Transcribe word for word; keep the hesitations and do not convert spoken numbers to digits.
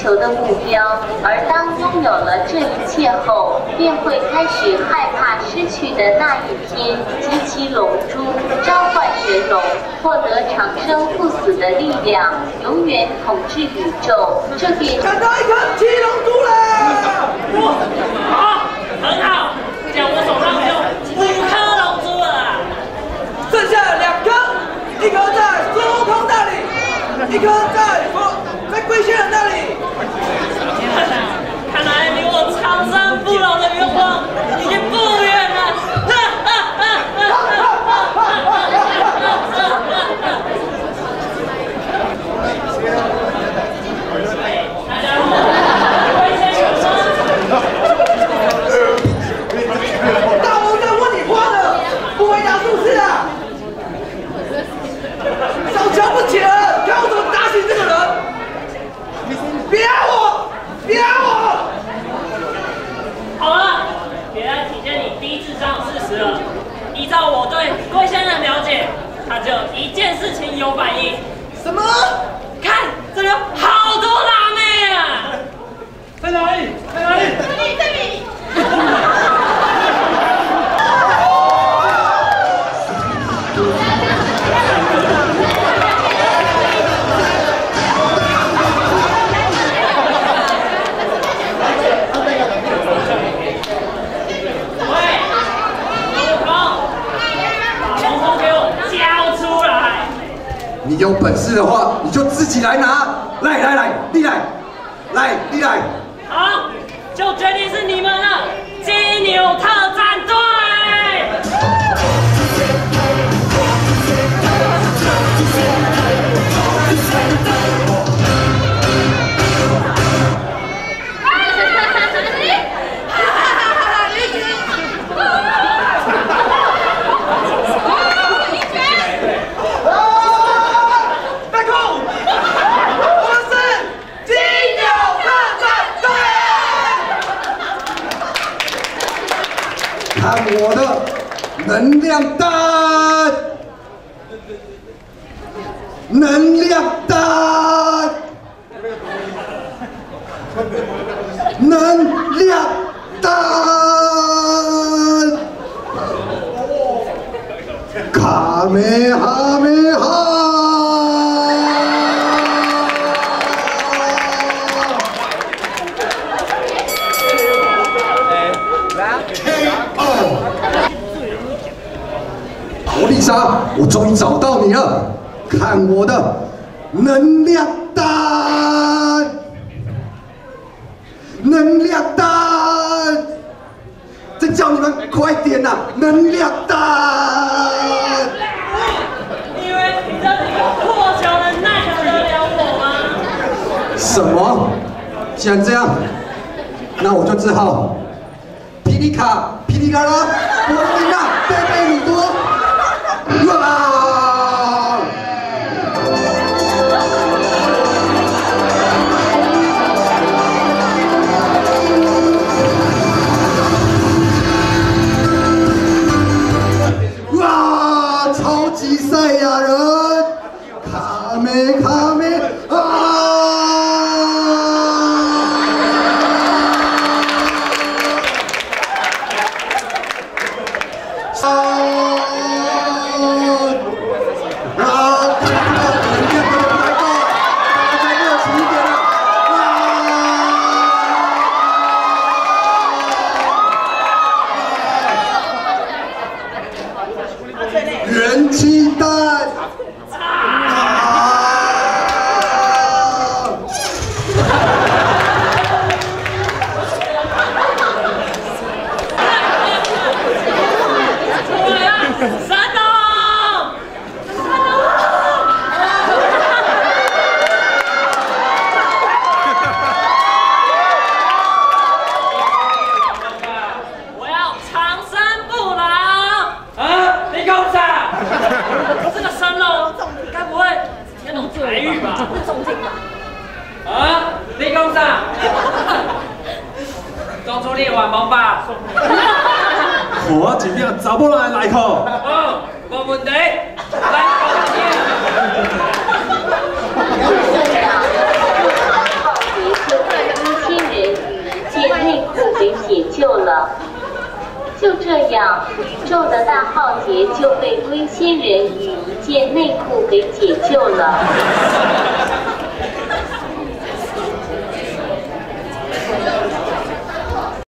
求的目标，而当拥有了这一切后，便会开始害怕失去的那一天，集齐龙珠，召唤神龙，获得长生不死的力量，永远统治宇宙。这便看到一颗七龙珠了！ 好，很好，这样我手上有五颗龙珠了， 剩下两颗，一颗在孙悟空那里，一颗在在龟仙人那里。 看来离我长生不老的愿望已经不远了。大家好，龟仙人吗？ 大王在问你话呢，不回答是不是啊？少瞧不起人，看我怎么打醒这个人！别压我，别压我！ 好了，别再体现你低智商的事实了。依照我对龟仙人了解，他只有一件事情有反应。 什么？ 看，这里有好多辣妹啊！ 在哪里？在哪里？ 这里，这里。 你有本事的话，你就自己来拿！来来来，你来，来你来。 好，就决定是你们了，金牛特战队。 看我的能量弹，能量弹，能量弹，卡梅哈梅哈。奥丽莎，我终于找到你了！看我的能量弹，能量弹！再叫你们快点呐、啊！能量弹！ 你以为你的这个破小人奈何得了我吗？ 什么？既然这样，那我就只好霹雳卡、霹雳卡拉、波琳娜、贝贝鲁多。啊！哇！超级赛亚人，卡梅卡梅啊！人气弹！啊！ 山东，我要长生不老啊！李公子。这个神龙该不会天龙台语吧？是中听吧？啊，李公子，中出列晚盟吧？ 我尽量找不来来口。 哦，没问题，来搞定。 这样，好奇心给解救了。就这样，宇宙的大浩劫就被龟仙人与一件内裤给解救了。